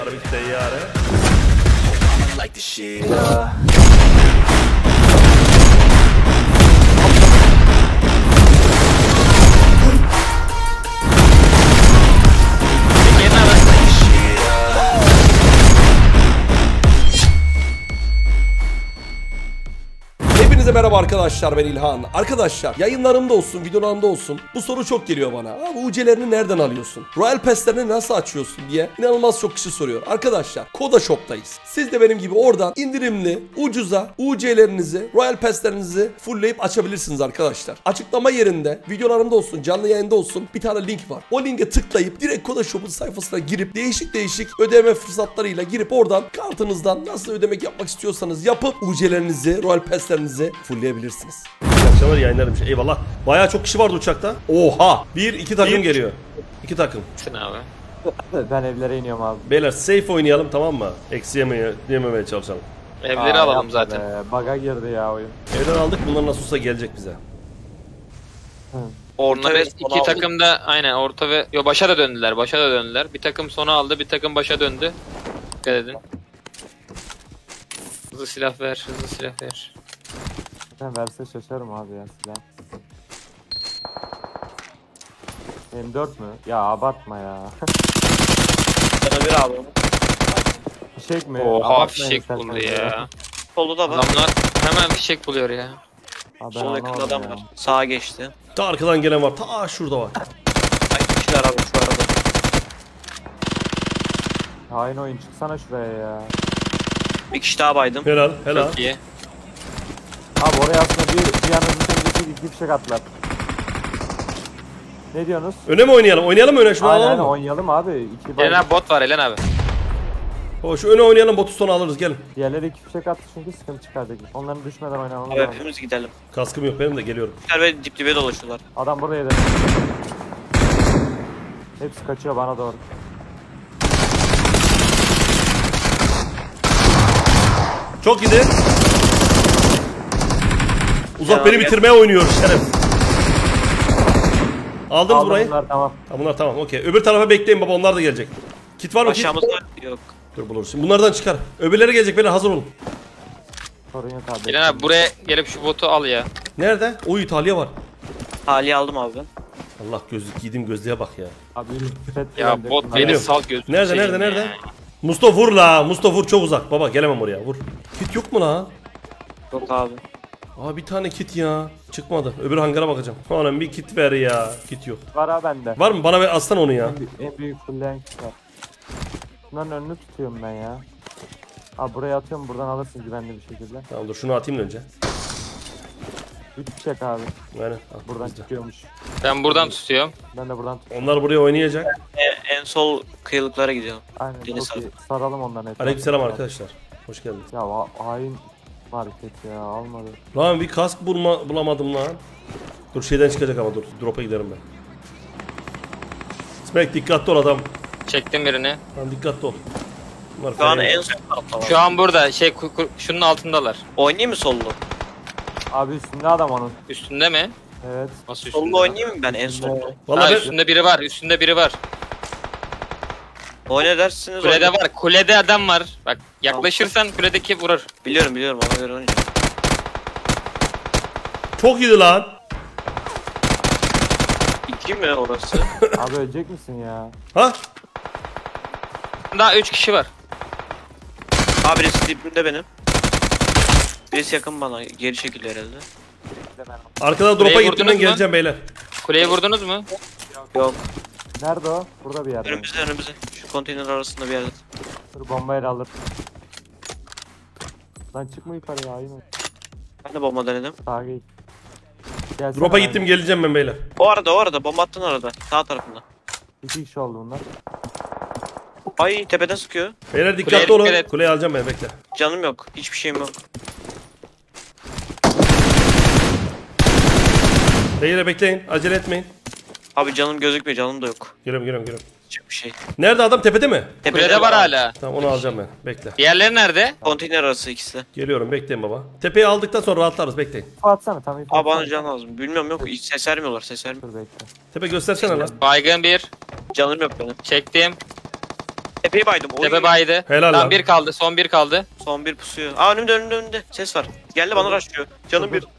bir teyyare. Like the shit. Hepinize merhaba arkadaşlar, ben İlhan. Arkadaşlar yayınlarımda olsun, videolarımda olsun bu soru çok geliyor bana. Abi UC'lerini nereden alıyorsun? Royal Pass'lerini nasıl açıyorsun diye inanılmaz çok kişi soruyor. Arkadaşlar Koda Shop'tayız. Siz de benim gibi oradan indirimli, ucuza UC'lerinizi, Royal Pass'lerinizi fullleyip açabilirsiniz arkadaşlar. Açıklama yerinde videolarımda olsun, canlı yayında olsun bir tane link var. O linke tıklayıp direkt Koda Shop'un sayfasına girip değişik ödeme fırsatlarıyla girip oradan kartınızdan nasıl ödemek yapmak istiyorsanız yapıp UC'lerinizi, Royal Pass'lerinizi fullleyebilirsiniz. İyi akşamlar, yayınlarım. Eyvallah. Bayağı çok kişi vardı uçakta. Oha! 2 takım geliyor. 2 takım. Sen abi. Ben evlere iniyorum abi. Beyler safe oynayalım, tamam mı? Eksi yememeye çalışalım. Evleri alalım zaten. Baga girdi ya oyun. Evden aldık, bunlar nasıl olsa gelecek bize. Orta ve iki takım da aynen orta ve başa da döndüler. Bir takım sona aldı, bir takım başa döndü. Dikkat edin. Hızlı silah ver. Ben verse şaşarım abi ya silah. M4 mü? Ya abartma ya. Sana bir abi. Fişek mi? Oha Abartmayın fişek istersen buldu ya. Solda da var. Adamlar hemen fişek buluyor ya. Ha, ben Sol yakında anlamadım adam ya. var. Sağa geçti. Ta arkadan gelen var. Ta şurada var. Ay kişiler abi şu arada. Hain oyun, çıksana şuraya ya. Bir kişi daha baydım. Helal. Çok iyi. Abi oraya aslında bir yanınızı temizleyip iki fişek atlar. Ne diyorsunuz? Öne mi oynayalım? Oynayalım mı öne? Şunu Aynen alalım mı? oynayalım abi. İki Elen abi bot var Elen abi. O, şu öne oynayalım, botu sonra alırız, gelin. Diğerleri iki fişek attı çünkü sıkıntı çıkardık. Onların düşmeden oynamamız Abi lazım. hepimiz gidelim. Kaskım yok benim de, geliyorum. Kişiler ve dip dibe dolaşıyorlar. Adam buraya da. Hepsi kaçıyor bana doğru. Çok gidi. Uzak Ya, beni bitirmeye oynuyor şeref. Aldınız Aldım burayı. bunlar, tamam. Ha, bunlar tamam, okey. Öbür tarafa bekleyin baba, onlar da gelecek. Kit var mı? Kit? Aşağımızda yok. Dur buluruz. Şimdi bunlardan çıkar. Öbürleri gelecek, beyler hazır olun. Sorun yok abi. Elen abi buraya gelip şu botu al ya. Nerede? Oy, İtalya var. Hali aldım abi ben. Allah, gözlük giydim, gözlüğe bak ya. Abi pet Ya verdim bot bunlara. beni Geliyorum. sal gözünü Nerede, seveyim nerede, ya. nerede? Mustafa vur la. Mustafa vur, çok uzak. Baba gelemem oraya, vur. Kit yok mu lan? Yok abi. Aa, bir tane kit ya. Çıkmadı. Öbür hangara bakacağım. Anam bir kit ver ya. Kit yok. Var ha bende. Var mı? Bana ver, aslan onu ya. En büyük fulleyen kişi var. Bunların önünü tutuyorum ben ya. Abi buraya atıyorum, buradan alırsın güvenli bir şekilde. Tamam dur, şunu atayım da önce. 3 fişek abi. Aynen. Buradan Bizde. çıkıyormuş. Ben buradan tutuyorum. Ben de buradan tutuyorum. Onlar buraya oynayacak. En sol kıyılıklara gidiyorum. Aynen Deniz çok iyi. Saralım onların etrafını. Aleykümselam arkadaşlar. Hoş geldiniz. Ya hain market ya, almadı. Lan bir kask bulamadım lan. Dur, şeyden çıkacak ama dur. Drop'a giderim ben. Smack, dikkatli ol adam. Çektim birini. Lan dikkatli ol. Bunlar Şu an fena. en sol tarafta var. Şu an burada şunun altındalar. Oynayayım mı sollu? Abi üstünde adam onun. Üstünde mi? Evet. Nasıl üstünde? Sollu oynayayım mı ben en sollu? Vallahi Ha, ben... üstünde biri var. Oyna dersiniz Kulede oynayayım. var. Kulede adam var. Bak yaklaşırsan kuledeki vurur. Biliyorum ona göre oynayacağım. Çok iyi lan. 2 mi orası? Abi ölecek misin ya? Ha? Daha 3 kişi var. Abi birisi dibimde benim. Birisi yakın bana. Geri çekildi herhalde. Arkadan Burayı drop'a gittim, vurdunuz ben mu? geleceğim beyler. Kuleyi vurdunuz mu? Yok. Nerede o? Burada bir yerde. Önümüzde. Şu konteyner arasında bir yerde. Dur bombayla alır. Lan çıkma yukarıya hain ol. Ben de bomba denedim. Sağa git. Gelsene Drop'a abi. gittim, geleceğim ben beyler. O arada bomba attın arada. Sağ tarafında. 2 kişi oldu bunlar. Ay tepeden sıkıyor. Beyler dikkatli Kuleye olun. dikkat et. Kuleyi alacağım ben, bekle. Canım yok. Hiçbir şeyim yok. Beyler bekleyin, acele etmeyin. Abi canım gözükmüyor. Canım da yok. Geliyorum. Hiçbir şey. Nerede adam, tepede mi? Kulede var hala. Tamam, onu alacağım ben, bekle. Diğerleri nerede? Konteyner arası ikisi de. Geliyorum, bekleyin baba. Tepeyi aldıktan sonra rahatlarız, bekleyin. Atsana tam ipi Abi atsana. bana can lazım. Bilmiyorum yok. Hiç ses vermiyorlar. Ses vermiyor. Dur bekle. Tepe göstersene lan. Baygın bir. Canım yok benim. Çektim. Tepeyi baydım. Oy. Tepe baydı. Helal Tamam lan. bir kaldı. Son bir kaldı. Son bir pusuyor. Aa önümde. Ses var. Geldi bana rushlıyor. Canım bir.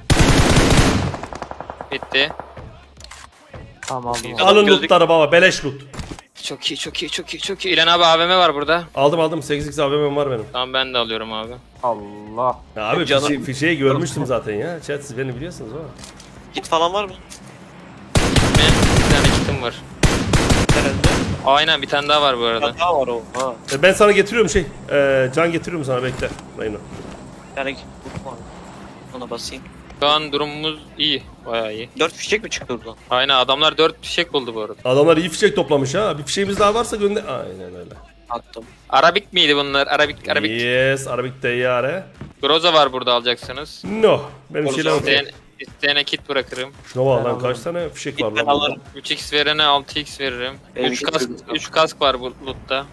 Bitti. Tamam aldım. İyi. Alın Gözlük- lootları baba beleş loot. Çok iyi çok iyi çok iyi çok iyi. İlhan abi AVM var burada. Aldım 8x AVM'm var benim. Tamam ben de alıyorum abi. Allah. Ya abi Canım. fişeği görmüştüm zaten ya. Chat siz beni biliyorsunuz ama. Git falan var mı? Benim bir tane kitim var. Herhalde. Aynen bir tane daha var bu arada. Daha var o. Ha. Ben sana getiriyorum can getiriyorum sana bekle. Reyna. Yani ona basayım. Şu an durumumuz iyi. Bayağı iyi. 4 fişek mi çıktı oradan? Aynen adamlar 4 fişek buldu bu arada. Adamlar iyi fişek toplamış ha. Bir fişeğimiz daha varsa gönder. Aynen öyle. Attım. Arabik miydi bunlar? Arabik. Yes, Arabik teyyare. Groza var burada alacaksınız. No. Benim şeyler İsteyene kit bırakırım. Şuna bak Ben lan alırım. kaç tane fişek var Git ben lan. alırım. 3x verene 6x veririm. Benim 3 için kask, sıkıntı yok. 3 kask var bu lootta.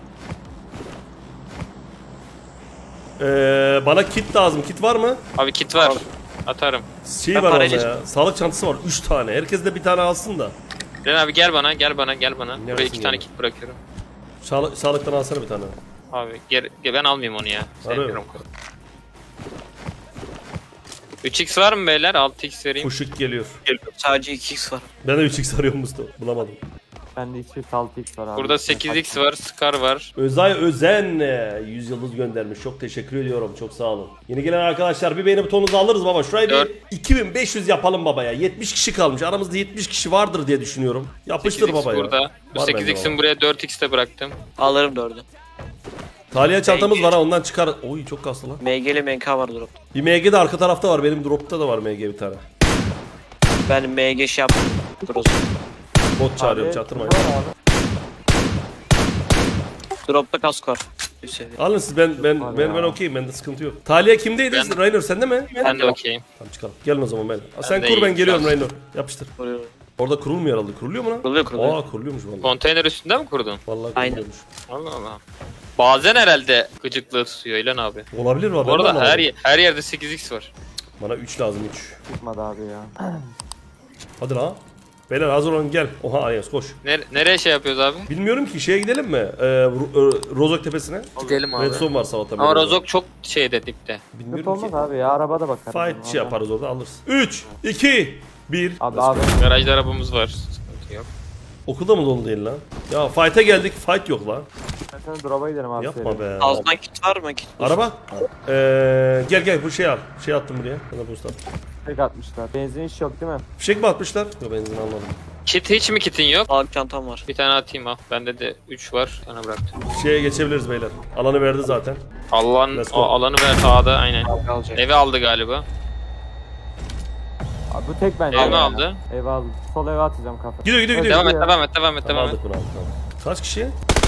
Bana kit lazım. Kit var mı? Abi kit var. Al. Atarım. Şey Ben var onda parayla- ya. Sağlık çantası var 3 tane. Herkes de bir tane alsın da. Ren abi gel bana. Buraya Neresin 2 tane yani? kit bırakıyorum. Sağlıktan alsana bir tane. Abi ben almayayım onu ya. Sevmiyorum. 3x var mı beyler? 6x vereyim. Fuşuk geliyor. Sadece 2x var. Ben de 3x arıyorum Mustafa. Bulamadım. Bende 206x var abi. Burada 8x var, Scar var. Özay Özen 100 yıldız göndermiş. Çok teşekkür ediyorum. Çok sağ olun. Yeni gelen arkadaşlar bir beğeni butonunuzu alırız baba. Şurayı Dört. bir 2500 yapalım baba ya. 70 kişi kalmış. Aramızda 70 kişi vardır diye düşünüyorum. Yapıştır 8x baba ya. burada. Bu Var bende 8x'in baba. buraya 4x de bıraktım. Alırım 4'ü. Taliye çantamız var ha ondan çıkar. Oy çok kaslı lan. MG'li MK var drop. Bir MG de arka tarafta var. Benim dropta da var MG bir tane. Ben MG şey yaptım. Groza. Bot çağırıyorum Abi, çaktırmayın. var abi. Dropta kask var. Bir seviye. Alın siz ben okeyim. Bende sıkıntı yok. Taliye kimdeydi? Ben- Raynor sende mi? Ben de okeyim. Tamam çıkalım. Gelin o zaman ben. Sen de kur ben iyiyim geliyorum şu an. Raynor. Yapıştır. Vuruyor. Orada kurulmuyor herhalde. Kuruluyor mu lan? Kuruluyor. Aa kuruluyormuş vallahi. Konteyner üstünde mi kurdun? Vallahi Aynen. kuruluyormuş. Allah Allah. Bazen herhalde gıcıklığı tutuyor İlhan abi. Olabilir mi? Bu arada her yerde 8x var. Bana 3 lazım 3. Çıkmadı abi ya. Hadi lan. Beyler hazır olun gel. Oha Ayas koş. Nereye şey yapıyoruz abi? Bilmiyorum ki şeye gidelim mi? Rozok tepesine. Gidelim abi. Redstone var sabahtan. Ama beri. Rozok çok şeyde dipte. Kötü Bilmiyorum olmaz ki. abi ya. Arabada bakarız. Fight şey yaparız orada alırız. 3, 2, 1. Abi. Garajda arabamız var. Sıkıntı yok. Okulda mı dolu değil lan? Ya fight'a geldik. Fight yok lan. Ben sana drop'a giderim abi. Yapma be. Ağzından kit var mı? Kit. Araba. Gel bu şey al. Şey attım buraya. Bana boost at. Tek atmışlar. Benzin hiç yok değil mi? Fişek mi atmışlar? Yok benzin almadım. Kit hiç mi kitin yok? Sağlık çantam var. Bir tane atayım ha. Bende de 3 var. Sana bıraktım. Şeye geçebiliriz beyler. Alanı verdi zaten. Allah'ın Let's go. alanı ver A'da aynen. Alacak. Evi aldı galiba. Abi bu tek bence. Ev mi ya. aldı? Ev aldı. Sol eve atacağım kafa. Gidiyor. Devam et ya. devam et. Tamam, Devam et. aldık bunu aldık. Kaç kişi?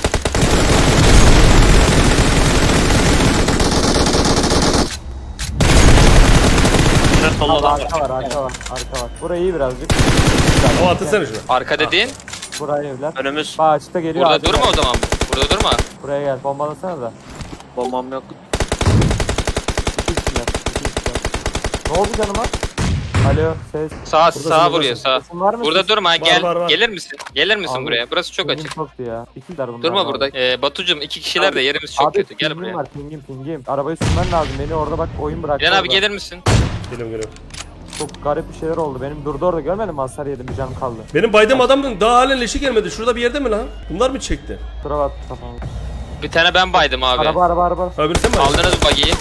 Bunlar solda Abi adam var. arka var. Burayı iyi birazcık. Ama atırsana şunu. Arka dediğin Buraya evler. Önümüz. Bağaçta geliyor. burada ağaca durma gel. o zaman. Burada durma. Buraya gel. Bombalasana da. Bombam yok. İki kişiler. Ne oldu canıma? Alo ses. Sağa vuruyor sağ. Sesin var mı? Burada durma gel. var. Gelir misin? Gelir misin Abi, buraya? Burası çok Pingim açık. çoktu ya. İkiler bunlar. Durma abi. burada. Batucum 2 kişiler de yerimiz çok Abi, kötü. Gel pingim buraya. var pingim. Arabayı sürmen lazım. Beni orada bak oyun bırak. İlhan abi gelir misin? Geliyorum. Çok garip bir şeyler oldu. Benim durdu orada görmedin mi? Hasar yedim bir canım kaldı. Benim baydığım adamın daha halen leşi gelmedi. Şurada bir yerde mi lan? Bunlar mı çekti? Tura attı kafamı. Bir tane ben baydım abi. Araba. Öbürü sen mi? Aldınız bu buggy'yi.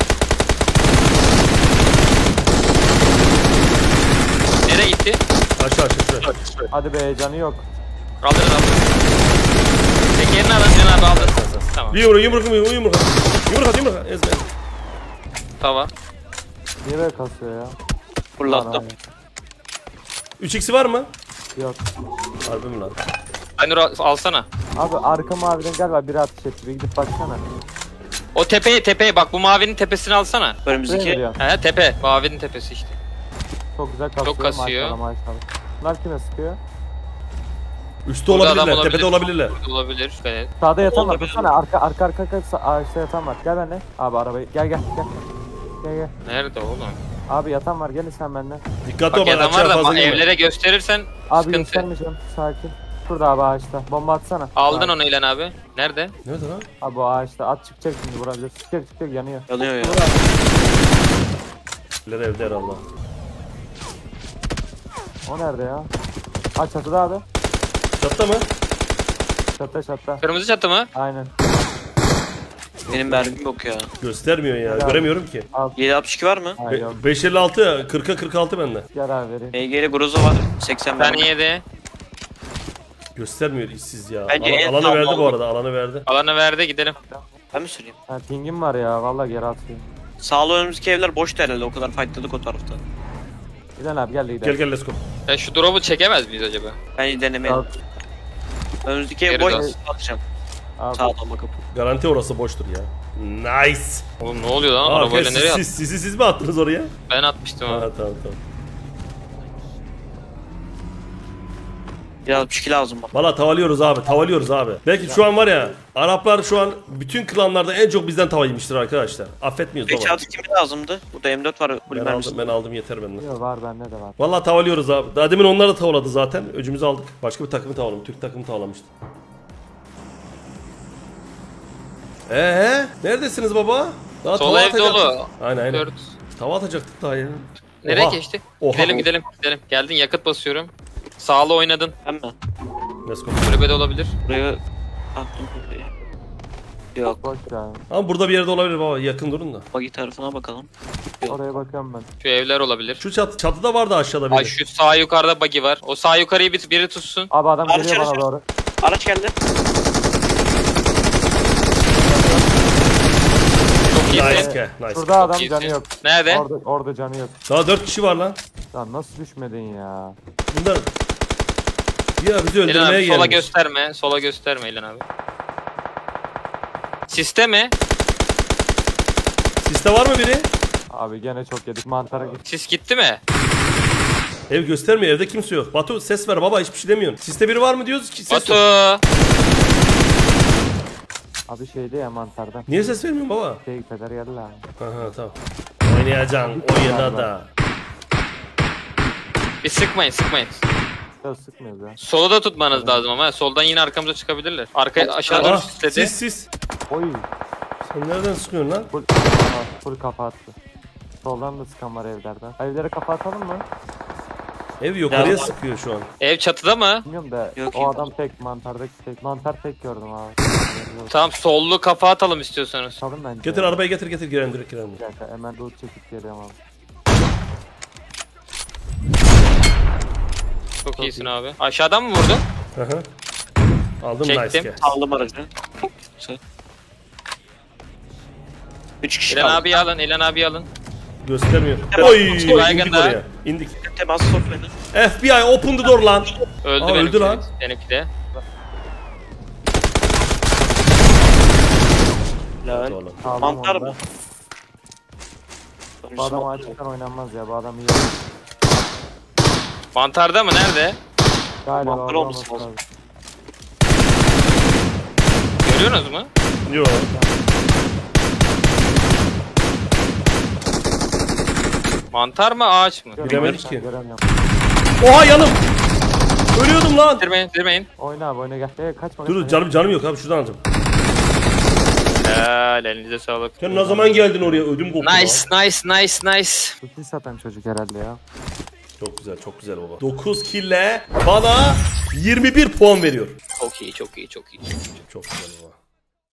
Nereye gitti? Aşağı şuraya. Hadi be canı yok. Aldınız. Tekerini alın Can abi aldın. Tamam. Bir yumruk. Yumruk at. Ezme. Tava. Niye böyle kasıyor ya? Fırlattım. 3x'i var mı? Yok. Harbi mi lan? Aynur alsana. Abi arka maviden galiba biri ateş etti. Bir gidip baksana. O tepeye bak bu mavinin tepesini alsana. Buraya Önümüzdeki. geliyor. He tepe. Mavinin tepesi işte. Çok güzel kasıyor. kasıyor. Maşallah. Bunlar kime sıkıyor? Üstte Burada adam olabilirler. Tepede olabilirler. Burada olabilir. Evet. Sağda yatan var. Olabilir. Dursana arka ağaçta yatan var. Gel benimle. Abi arabayı. Gel. Nerede oğlum? Abi yatan var. Gelin sen benimle. Dikkatli ol Bak bak adam açığa var da fazla girme. evlere gösterirsen Abi sıkıntı. göstermeyeceğim. Sakin. Şurada abi ağaçta. Bomba atsana. Aldın onu İlhan abi. Nerede? Nerede lan? Abi bu ağaçta. At çıkacak şimdi vurabilir. Çıkacak yanıyor. Yanıyor ya. İleri evde herhalde. O nerede ya? Ha çatıda abi. Çatta mı? Çatıda. Kırmızı çatı mı? Aynen. Benim mermim yok ya. Göstermiyor ya. Helal. Göremiyorum ki. 762 var mı? Ha yok. 556 40'a 46 bende. Gel abi vereyim. MG'li Groza var. 80 Ben mermi. yedi. Göstermiyor işsiz ya. Bence en Alanı verdi bu sağlam. arada. Alanı verdi. Alanı verdi gidelim. Ben mi süreyim? Ha pingim var ya. Vallahi geri atayım. Sağlı önümüzdeki evler boştu herhalde. O kadar fightladık o tarafta. Giden abi gel de gidelim. Gel gel let's go. Ya şu drop'u çekemez miyiz acaba? Bence denemeyelim. Al. Önümüzdeki ev Geri boş. dön. Atacağım. Abi. Sağdan bakıp. Garanti orası boştur ya. Nice. Oğlum ne oluyor lan? Aa, Arabayla nereye attın? siz mi attınız oraya? Ben atmıştım Ha abi. tamam tamam. 762 lazım bak. Valla tavalıyoruz abi, tavalıyoruz abi. Belki şu an var ya, Araplar şu an bütün klanlarda en çok bizden tava yemiştir arkadaşlar. Affetmiyoruz baba. 5 kimi lazımdı? Burada M4 var. Ben aldım yeter benden. Yok var bende de var. Valla tavalıyoruz abi. Daha demin onlar da tavaladı zaten. Öcümüzü aldık. Başka bir takımı tavaladım. Türk takımı tavalamıştı. Neredesiniz baba? Daha Sol tava ev atacaktık. dolu. Aynen. 4. Tava atacaktık daha yeni. Nereye Oha. geçti? Oha. Gidelim. Geldin yakıt basıyorum. Sağlı oynadın. Ben mi? Let's go. Kulübede olabilir. Buraya attım. Yok. Boş ya. Ama burada bir yerde olabilir baba. Yakın durun da. Bagi tarafına bakalım. Oraya bakıyorum ben. Şu evler olabilir. Şu çatıda vardı aşağıda Ay biri. şu sağ yukarıda buggy var. O sağ yukarıyı biri tutsun. Abi adam Araç, geliyor araç, bana doğru. Araç geldi. Çok iyisin. Nice. Şurada adam iyisin. canı yok. Nerede? Orada canı yok. Daha 4 kişi var lan. Lan nasıl düşmedin ya? Bunlar ya bizi İlhan öldürmeye abi sola gelmiş. gösterme. Sola gösterme İlhan abi. Siste mi? Siste var mı biri? Abi gene çok yedik mantara git. Sis gitti mi? Ev göstermiyor. Evde kimse yok. Batu ses ver baba. Hiçbir şey demiyorsun. Siste biri var mı diyoruz ki ses Batu. yok. Abi şeyde ya mantarda. Niye ses vermiyorsun baba? Peder geldi lan. Aha tamam. Oynayacaksın. Oyuna da. Bir sıkmayın. Biraz sıkmıyoruz ya. Solu da tutmanız lazım ama. Soldan yine arkamıza çıkabilirler. Aşağı doğru Ah, sisledi. sis. Oy. Sen nereden sıkıyorsun lan? Full kafa attı. Soldan da sıkan var evlerden. Evlere kafa atalım mı? Ev yukarıya Ya. sıkıyor şu an. Ev çatıda mı? Bilmiyorum da Yok, o yok. adam tek mantardaki tek. Mantar tek gördüm abi. Tamam sollu kafa atalım istiyorsanız. Çalın bence. Getir arabayı getir giren direkt giren. Bir dakika hemen loot çekip geliyorum abi. Çok iyisin abi. Aşağıdan mı vurdun? Hı hı. Aldım Çektim. nice ki. Aldım aracı. 3 kişi İlhan kaldı. abi alın. İlhan abi alın. Göstermiyor. Tamam. Oy Baygın indik da. oraya. İndik. Teması sok beni. FBI open the door lan. Öldü Aa, benimki. öldü lan. Benimki de. Lan. Oğlum. Aldım Mantar onu da. mı? Bu adam açıktan oynanmaz ya. Bu adam iyi. Mantarda mı? Nerede? Galiba Mantar orada olması olması lazım. lazım. Görüyorsunuz mu? Yok. Mantar mı ağaç mı? Bilemedik Ben ki. göremiyorum. Oha yanım. Ölüyordum lan. Bitirmeyin. Oyna abi oyna gel. Kaçma. Dur canım yok abi şuradan alacağım. Helal elinize sağlık. Sen ne zaman geldin oraya ödüm koptu. Nice. Kutu satan çocuk herhalde ya. Çok güzel baba. 9 kille bana 21 puan veriyor. Çok iyi. Çok güzel baba.